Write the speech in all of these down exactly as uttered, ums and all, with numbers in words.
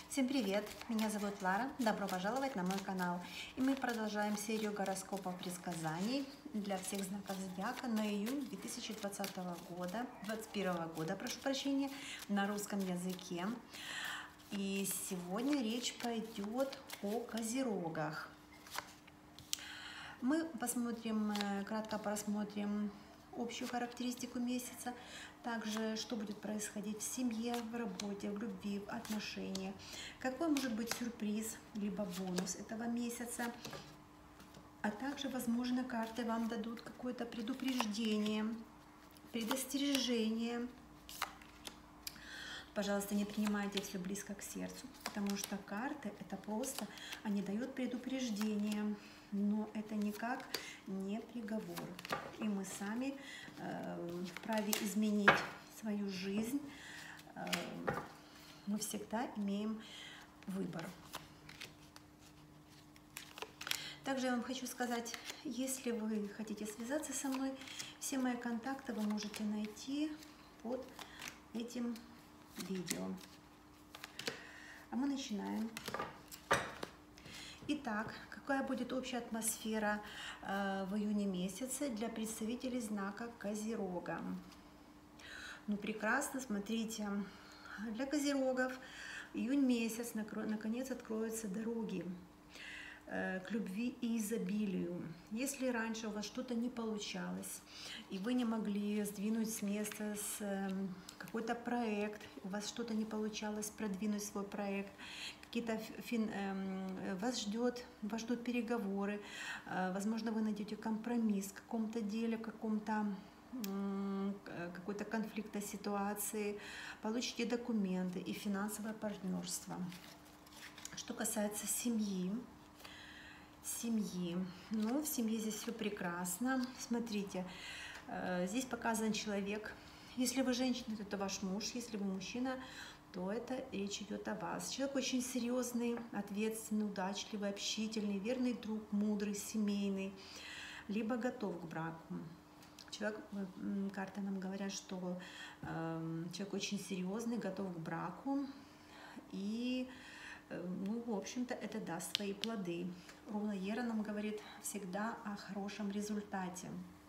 Всем привет! Меня зовут Лара. Добро пожаловать на мой канал. И мы продолжаем серию гороскопов предсказаний для всех знаков зодиака на июнь две тысячи двадцатого года, двадцать первого года, прошу прощения, на русском языке. И сегодня речь пойдет о козерогах. Мы посмотрим, кратко просмотрим общую характеристику месяца, также что будет происходить в семье, в работе, в любви, в отношениях, какой может быть сюрприз, либо бонус этого месяца, а также, возможно, карты вам дадут какое-то предупреждение, предостережение. Пожалуйста, не принимайте все близко к сердцу, потому что карты это просто, они дают предупреждение, но это никак не приговор. И мы сами э, вправе изменить свою жизнь. Э, мы всегда имеем выбор. Также я вам хочу сказать, если вы хотите связаться со мной, все мои контакты вы можете найти под этим видео. А мы начинаем. Итак, какая будет общая атмосфера э, в июне месяце для представителей знака Козерога? Ну, прекрасно, смотрите, для Козерогов июнь месяц наконец откроются дороги э, к любви и изобилию. Если раньше у вас что-то не получалось, и вы не могли сдвинуть с места с, э, какой-то проект, у вас что-то не получалось продвинуть свой проект, какие-то фин, э, вас ждет, вас ждут переговоры, э, возможно, вы найдете компромисс в каком-то деле, в каком-то э, какой-то конфликтной ситуации, получите документы и финансовое партнерство. Что касается семьи, семьи, ну, в семье здесь все прекрасно. Смотрите, э, здесь показан человек. Если вы женщина, то это ваш муж, если вы мужчина, то это речь идет о вас. Человек очень серьезный, ответственный, удачливый, общительный, верный друг, мудрый, семейный, либо готов к браку. Человек, карты нам говорят, что э, человек очень серьезный, готов к браку, и, э, ну, в общем-то, это даст свои плоды. Руна Ера нам говорит всегда о хорошем результате.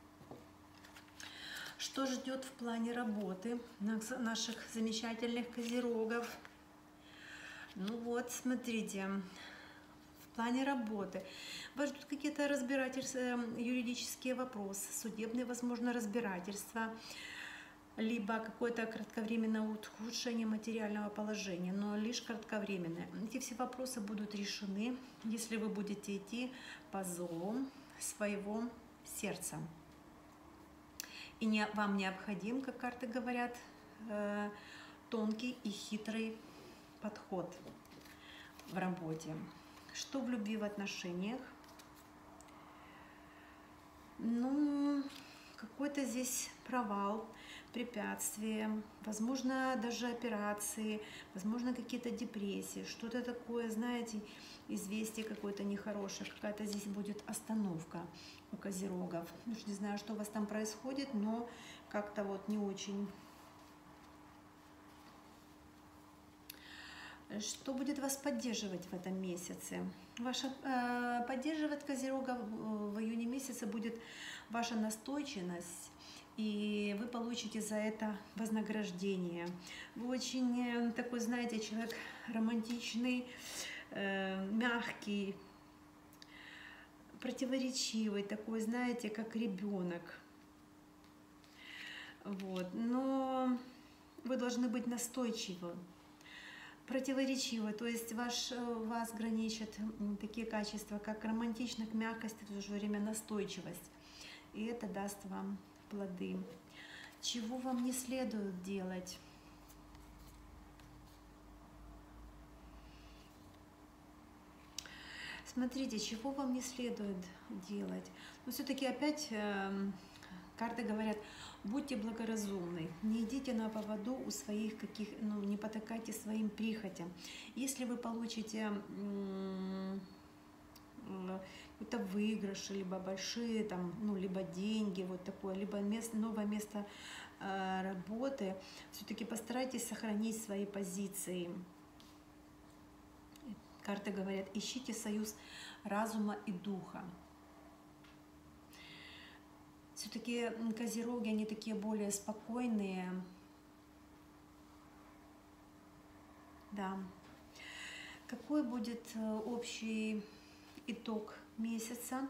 Что ждет в плане работы наших замечательных козерогов? Ну вот, смотрите, в плане работы вас ждут какие-то разбирательства, юридические вопросы, судебные, возможно, разбирательства, либо какое-то кратковременное ухудшение материального положения, но лишь кратковременное. Эти все вопросы будут решены, если вы будете идти по зову своего сердца. И не, вам необходим, как карты говорят, э, тонкий и хитрый подход в работе. Что в любви, в отношениях? Ну, какой-то здесь провал, препятствия, возможно, даже операции, возможно, какие-то депрессии, что-то такое, знаете, известие какое-то нехорошее, какая-то здесь будет остановка у козерогов. Ну, не знаю, что у вас там происходит, но как-то вот не очень. Что будет вас поддерживать в этом месяце? Ваша, э, поддерживать козерога в июне месяце будет ваша настойчивость, и вы получите за это вознаграждение. Вы очень такой, знаете, человек романтичный, э, мягкий, противоречивый, такой, знаете, как ребенок. Вот. Но вы должны быть настойчивы, противоречивы, то есть ваш, вас граничат такие качества, как романтичность, мягкость, и в то же время настойчивость. И это даст вам плоды. Чего вам не следует делать? Смотрите, чего вам не следует делать. Но все-таки опять э, карты говорят, будьте благоразумны, не идите на поводу у своих каких, ну, не потакайте своим прихотям. Если вы получите э, какой-то выигрыш, либо большие, там, ну, либо деньги, вот такое, либо место, новое место э, работы, все-таки постарайтесь сохранить свои позиции. Карты говорят, ищите союз разума и духа. Все-таки козероги, они такие более спокойные. Да. Какой будет общий итог месяца?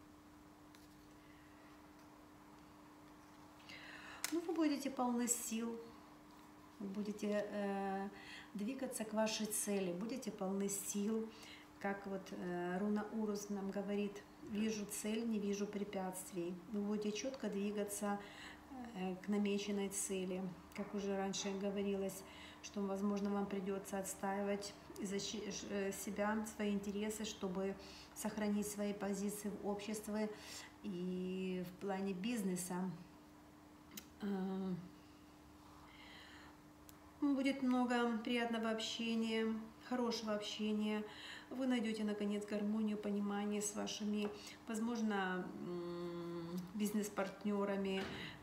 Ну, вы будете полны сил, вы будете э, двигаться к вашей цели, будете полны сил, как вот э, руна Урус нам говорит, вижу цель, не вижу препятствий. Вы будете четко двигаться э, к намеченной цели, как уже раньше говорилось, что, возможно, вам придется отстаивать себя, свои интересы, чтобы сохранить свои позиции в обществе и в плане бизнеса. Будет много приятного общения, хорошего общения. Вы найдете, наконец, гармонию, понимание с вашими, возможно, бизнес-партнерами.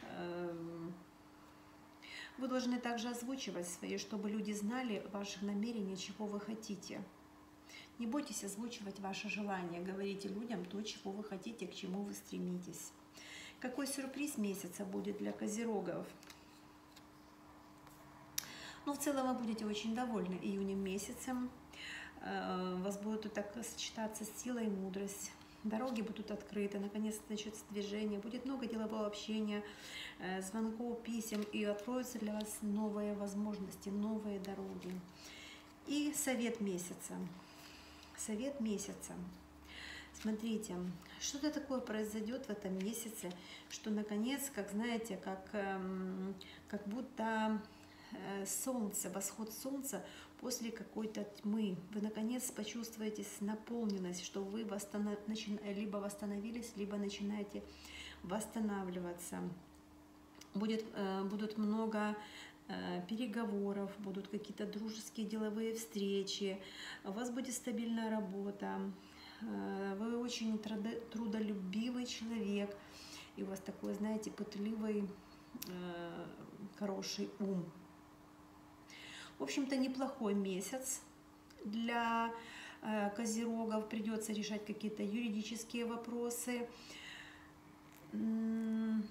Вы должны также озвучивать свои, чтобы люди знали ваших намерений, чего вы хотите. Не бойтесь озвучивать ваши желания, говорите людям то, чего вы хотите, к чему вы стремитесь. Какой сюрприз месяца будет для козерогов? Ну, в целом вы будете очень довольны июнем месяцем. У вас будет так сочетаться сила и мудрость. Дороги будут открыты, наконец-то начнется движение, будет много делового общения, звонков, писем, и откроются для вас новые возможности, новые дороги. И совет месяца. Совет месяца. Смотрите, что-то такое произойдет в этом месяце, что наконец, как знаете, как, как будто солнце, восход солнца после какой-то тьмы. Вы наконец почувствуете наполненность, что вы восстанов... либо восстановились, либо начинаете восстанавливаться. Будет, будут много переговоров, будут какие-то дружеские деловые встречи, у вас будет стабильная работа, вы очень трудолюбивый человек, и у вас такой, знаете, пытливый, хороший ум. В общем-то, неплохой месяц для козерогов, придется решать какие-то юридические вопросы, но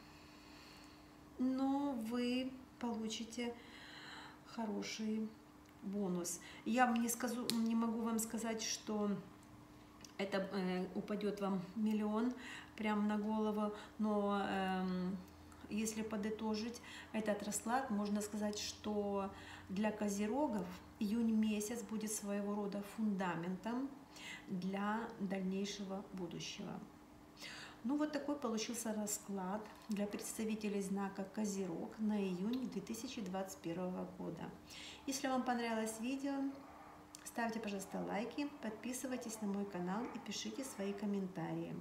вы получите хороший бонус. Я не, скажу, не могу вам сказать, что это э, упадет вам миллион прямо на голову, но э, если подытожить этот расклад, можно сказать, что для козерогов июнь месяц будет своего рода фундаментом для дальнейшего будущего. Ну вот такой получился расклад для представителей знака Козерог на июнь две тысячи двадцать первого года. Если вам понравилось видео, ставьте, пожалуйста, лайки, подписывайтесь на мой канал и пишите свои комментарии.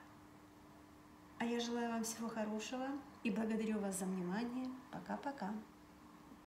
А я желаю вам всего хорошего и благодарю вас за внимание. Пока-пока.